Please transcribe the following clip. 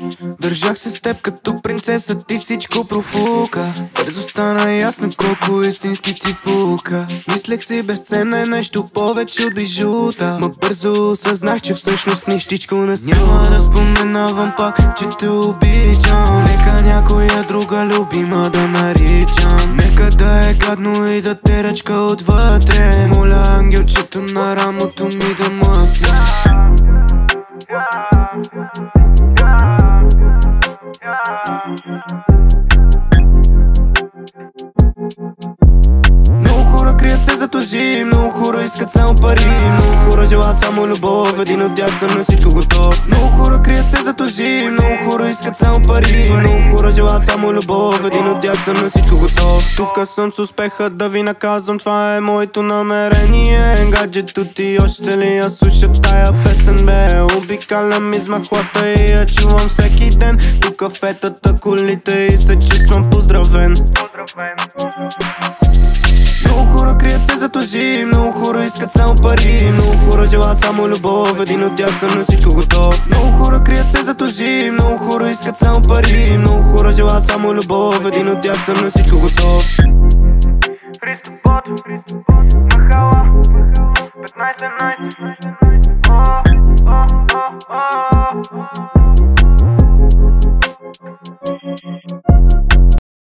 Държах се с теб като принцеса, ти всичко профука. Бързо стана ясно колко истински ти пука. Мислех си безценна е нещо повече от бижута, ма бързо осъзнах, че всъщност нищичко не съм. Няма да споменавам пак, че те обичам. Нека някоя друга любима да наричам. Нека да е гадно и да те ръчка отвътре. Моля ангелчето на рамото ми да мъкне. Много хора крият се зад лъжи, много хора искат само пари, много хора желаят само любов, един от тях съм на всичко готов. Много хора крият се зад лъжи, много хора искат само пари, много хора желаят само любов, един от тях съм на всичко готов. Тука съм с успеха да ви наказвам, това е моето намерение. Гаджето ти още ли я слуша тая песен, бе? Обикалям из махлата и я чувам всеки ден. По кафетата, колите и се чувствам поздравен. Много хора крият се зад лъжи, много хора искат само пари, много хора желаят само любов, един от тях съм на всичко готов. Много хора крият се зад лъжи, много хора искат само пари, много хора желаят само любов, един от тях съм на всичко готов. Христопод, Махала, 15-15.